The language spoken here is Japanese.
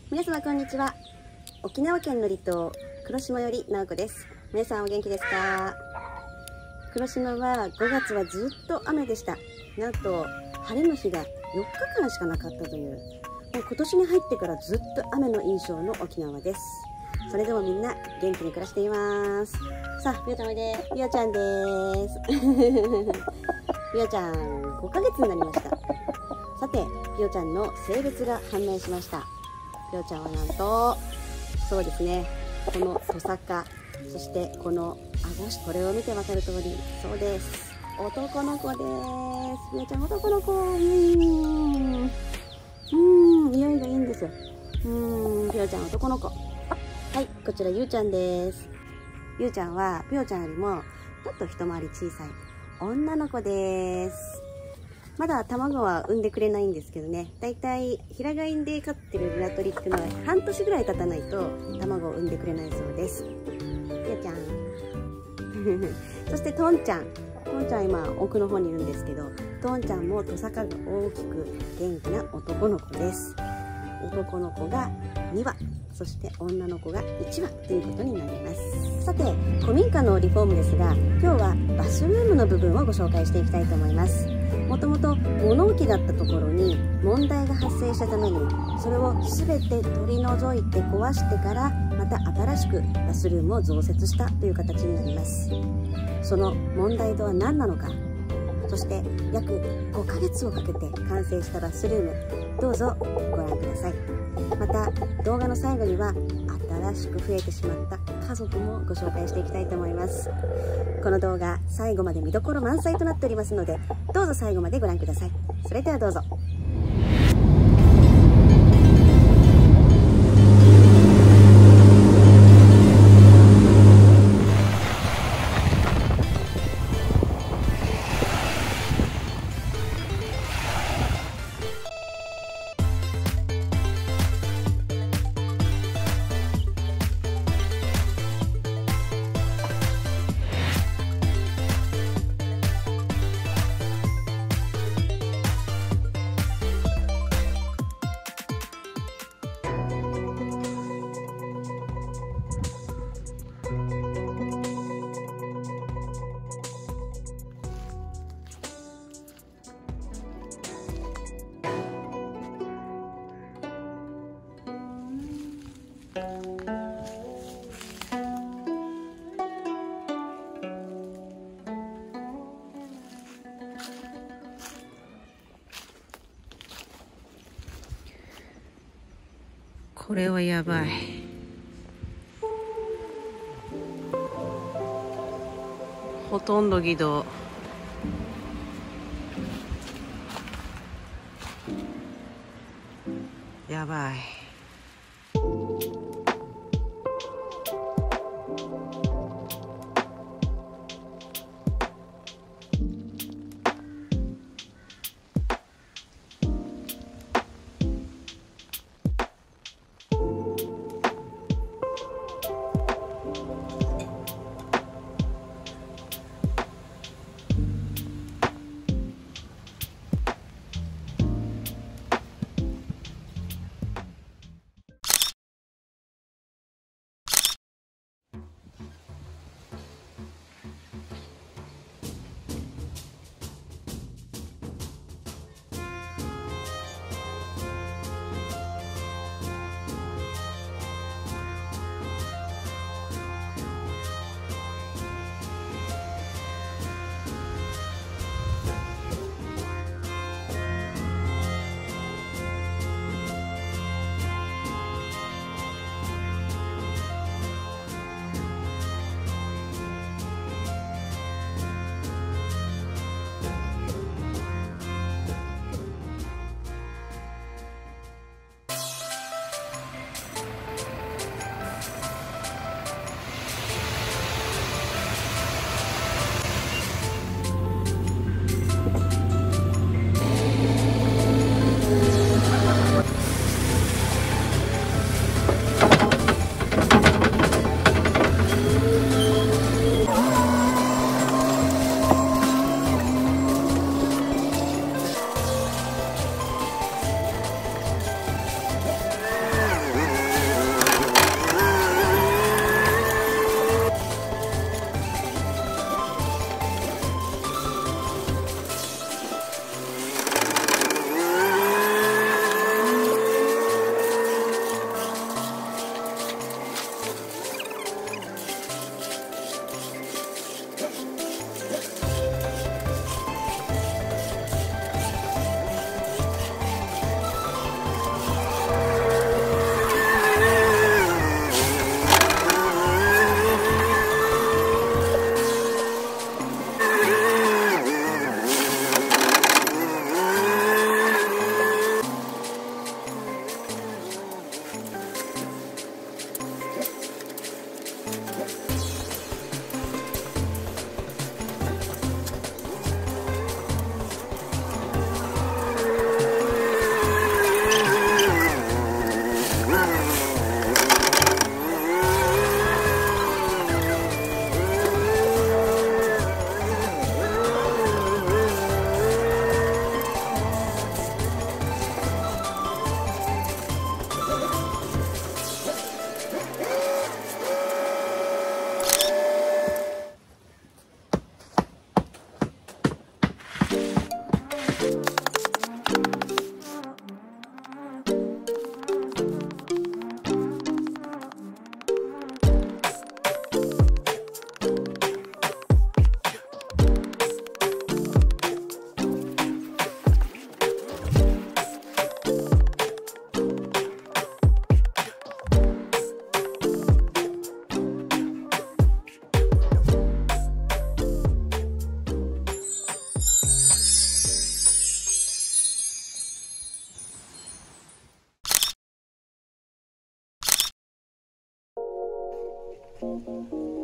皆様こんにちは。沖縄県の離島黒島より直子です。皆さんお元気ですか？黒島は5月はずっと雨でした。なんと晴れの日が4日間しかなかったという、もう今年に入ってからずっと雨の印象の沖縄です。それでもみんな元気に暮らしています。さあ、ぴよちゃんおいで。ぴよちゃんです。ぴよちゃん5ヶ月になりました。さて、ぴよちゃんの性別が判明しました。ぴよちゃんはなんと、そうですね、このトサカ、そしてこの顎、これを見てわかる通り、そうです、男の子です。ぴよちゃん男の子。匂いがいいんですよ。ぴよちゃん男の子。はい、こちらゆうちゃんです。ゆうちゃんはぴよちゃんよりもちょっと一回り小さい女の子です。まだ卵は産んでくれないんですけどね、だいたい平飼いで飼ってる鶏っていうのは半年ぐらい経たないと卵を産んでくれないそうです。ぴよちゃんそしてとんちゃん。とんちゃん今奥の方にいるんですけど、とんちゃんもトサカが大きく元気な男の子です。男の子が2羽、そして女の子が1羽ということになります。さて、古民家のリフォームですが、今日はバスルームの部分をご紹介していきたいと思います。もともと物置だったところに問題が発生したために、それを全て取り除いて壊してからまた新しくバスルームを増設したという形になります。その問題とは何なのか、そして約5ヶ月をかけて完成したバスルーム、どうぞご覧ください。また動画の最後には新しく増えてしまった家族もご紹介していきたいと思います。この動画最後まで見どころ満載となっておりますので、どうぞ最後までご覧ください。それではどうぞ。 これはやばい。ほとんど義堂。やばい。 す。